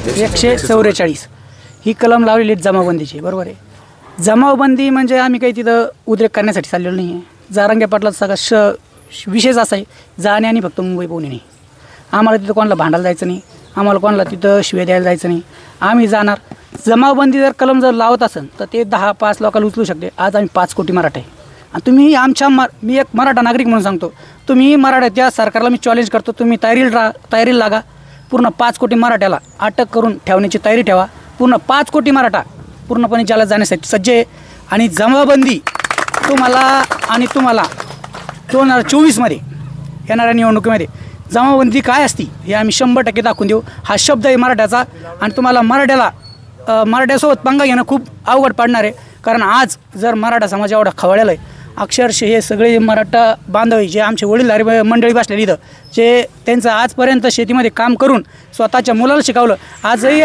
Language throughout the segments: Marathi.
144 ही कलम लावलेली आहे जमावबंदीची, बरोबर आहे. जमावबंदी म्हणजे आम्ही काही तिथं उद्रेक करण्यासाठी चाललेलो नाही आहे. जारंगे पाटलाचा सगळा विशेष असा आहे, जाणे आणि फक्त मुंबई पोहणे नाही. आम्हाला तिथं कोणाला भांडायला जायचं नाही, आम्हाला कोणाला तिथं शिव्या द्यायला जायचं नाही. आम्ही जाणार. जमावबंदी जर कलम जर लावत असेल तर ते 10-5 लोकांना उचलू शकते. आज आम्ही 5 कोटी मराठा आहे आणि तुम्ही मी एक मराठा नागरिक म्हणून सांगतो, तुम्ही मराठ्याच्या सरकारला मी चॅलेंज करतो, तुम्ही तयारीला लागा. पूर्ण 5 कोटी मराठ्याला अटक करून ठेवण्याची तयारी ठेवा. पूर्ण 5 कोटी मराठा पूर्णपणे ज्याला जाण्यासाठी सज्ज आहे. आणि जमावबंदी तुम्हाला 2024मध्ये येणाऱ्या निवडणुकीमध्ये जमावबंदी काय असती हे आम्ही 100% दाखवून देऊ. हा शब्द आहे मराठ्याचा. आणि तुम्हाला मराठ्यासोबत पंगा घेणं खूप अवघड पडणार आहे. कारण आज जर मराठा समाज एवढा खवळलेला आहे, अक्षरशः हे सगळे मराठा बांधव जे आमचे वडीलधारी मंडळी बसलेली इथं, जे त्यांचं आजपर्यंत शेतीमध्ये काम करून स्वतःच्या मुलाला शिकवलं, आजही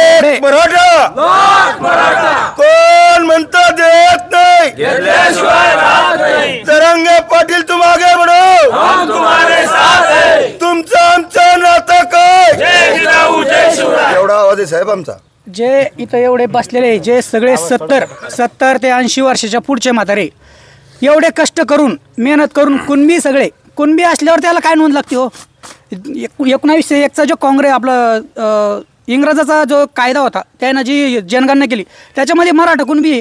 कोण म्हणतं देत नाही, जरांगे पाटील तुम आगे बढ़ो, हम तुम्हारे साथ हैं, तुमचं आमचं नातं काय, एवढा आवाज आहे साहेब आमचा. जे इथं एवढे बसलेले जे सगळे 70 ते 80 वर्षाच्या पुढचे म्हातारे एवढे कष्ट करून मेहनत करून कुणबी असल्यावर त्याला काय नोंद लागते हो. 1901चा जो काँग्रेस आपलं इंग्रजाचा जो कायदा होता त्यानं जी जनगणना केली त्याच्यामध्ये मराठा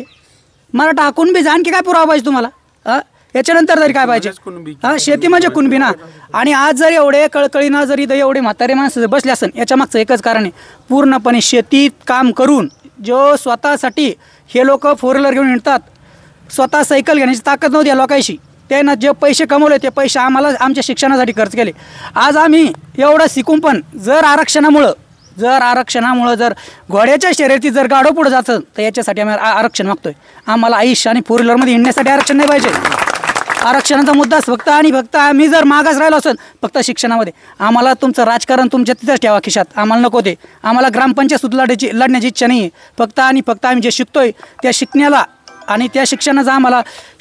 हा कुणबी आणखी काय पुरावा पाहिजे तुम्हाला. याच्यानंतर तरी काय पाहिजे. शेती म्हणजे कुणबी ना. आणि आज जर एवढे कळकळीनं जर इथं एवढे म्हातारे माणसं बसले असेल याच्या मागचं एकच कारण आहे, पूर्णपणे शेतीत काम करून जो स्वतःसाठी हे लोक 4 व्हीलर घेऊन हिंडतात, स्वतः सायकल घेण्याची ताकद नव्हती या लोकांशी. त्यानं जे पैसे कमवले ते पैसे आम्हाला आमच्या शिक्षणासाठी खर्च केले. आज आम्ही एवढं शिकून पण जर आरक्षणामुळं जर घोड्याच्या शर्यतीत जर गाडो पुढे जातं तर याच्यासाठी आम्ही आरक्षण मागतोय. आम्हाला आयुष्य आणि 4 व्हीलरमध्ये हिंडण्यासाठी आरक्षण नाही पाहिजे. आरक्षणाचा मुद्दा फक्त आम्ही जर मागास राहिलो असेल फक्त शिक्षणामध्ये, आम्हाला तुमचं राजकारण तुमच्या तिथंच ठेवा खिशात, आम्हाला नको ते. आम्हाला ग्रामपंचायत लढण्याची इच्छा नाही आहे. फक्त आम्ही जे शिकतोय त्या शिकण्याला आणि त्या शिक्षणाचा आम्हाला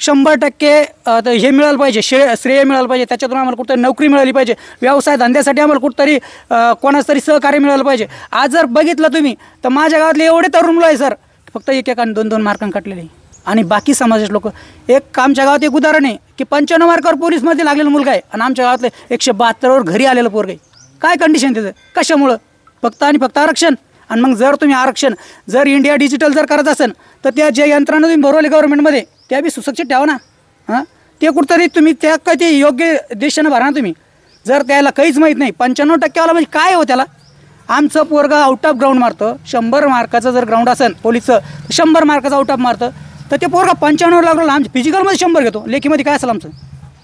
100% हे मिळालं पाहिजे, श्रेय मिळालं पाहिजे. त्याच्यातून आम्हाला कुठंतरी नोकरी मिळाली पाहिजे, व्यवसाय धंद्यासाठी आम्हाला कुठंतरी कोणाचं तरी सहकार्य मिळालं पाहिजे. आज जर बघितलं तुम्ही तर माझ्या गावातले एवढे तरुण मुलं आहे सर, फक्त 1-1 आणि 2-2 मार्कांनी काढलेले. आणि बाकी समाजाचे लोक, आमच्या गावात एक उदाहरण आहे की 95 मार्कावर पोलीसमध्ये लागलेला मुलगा आहे आणि आमच्या गावातले 172वर घरी आलेलं पोरग आहे. काय कंडिशन त्याचं, कशामुळं? फक्त आरक्षण. आणि मग जर तुम्ही आरक्षण जर इंडिया डिजिटल जर करत असेल तर त्या जे यंत्रणा तुम्ही भरवले गव्हर्नमेंटमध्ये त्या बी सुशिक्षित ठेवा ना. ते कुठंतरी तुम्ही त्या काय ते योग्य दिशेनं भरा ना तुम्ही. जर त्याला काहीच माहीत नाही, 95% म्हणजे काय हो त्याला. आमचं पोरगा आउट ऑफ ग्राउंड मारतं, 100 मार्काचं जर ग्राउंड असेल पोलीसचं 100 मार्काचं आउट ऑफ मारतं, तर ते पोरगा 95वर लागलं. आमच्या फिजिकलमध्ये 100 घेतो, लेखीमध्ये काय असेल आमचं.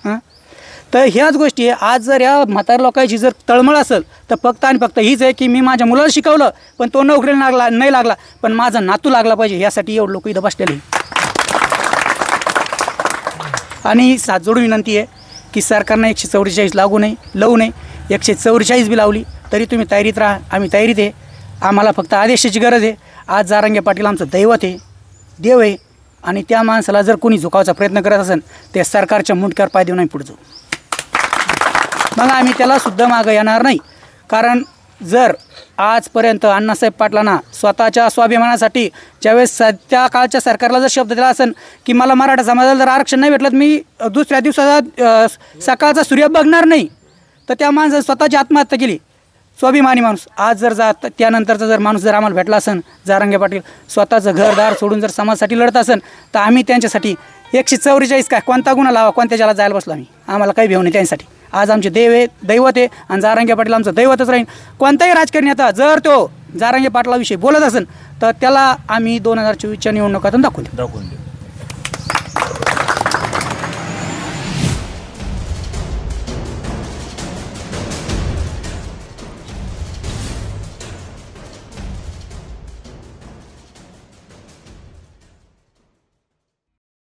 तर ह्याच गोष्टी आहे. आज जर या म्हाताऱ्या लोकांची जर तळमळ असेल तर फक्त हीच आहे की मी माझ्या मुलाला शिकवलं पण तो नोकरीला नाही लागला, पण माझा नातू लागला पाहिजे, यासाठी एवढं लोक इथं बसलेले. आणि साथ जोडून विनंती आहे की सरकारनं 144 लावू नये. 144 बी लावली तरी तुम्ही तयारीत राहा, आम्ही तयारीत आहे. आम्हाला फक्त आदेशाची गरज आहे. आज जारंगे पाटील आमचं दैवत आहे, देव आहे. आणि त्या माणसाला जर कोणी झुकावचा प्रयत्न करत असेल ते सरकारच्या मुंडक्यावर पाय देऊन आम्ही पुढे जाऊ. मग आम्ही त्याला सुद्धा मागं येणार नाही. कारण जर आजपर्यंत अण्णासाहेब पाटलांना स्वतःच्या स्वाभिमानासाठी ज्यावेळेस त्या काळच्या सरकारला जर शब्द दिला असेल की मला मराठा समाजाला जर आरक्षण नाही भेटलं मी दुसऱ्या दिवसाचा सकाळचा सूर्य बघणार नाही, तर त्या माणसाने स्वतःची आत्महत्या केली. स्वाभिमानी माणूस. आज जर त्यानंतरचा जर माणूस जर आम्हाला भेटला असेल जारंगे पाटील स्वतःचं घरदार सोडून जर समाजासाठी लढत असेल तर आम्ही त्यांच्यासाठी 144 काय कोणता गुन्हा लावा, कोणत्या ज्याला जायला बसलो आम्हाला काही भेव नाही त्यांच्यासाठी. आज आमचे दैवत आहे आणि जारंगे पाटील आमचं दैवतच राहील. कोणताही राजकारणी आता जर तो जारंगे पाटलाविषयी बोलत असेल तर त्याला आम्ही 2024च्या निवडणुकातून दाखवून देऊ.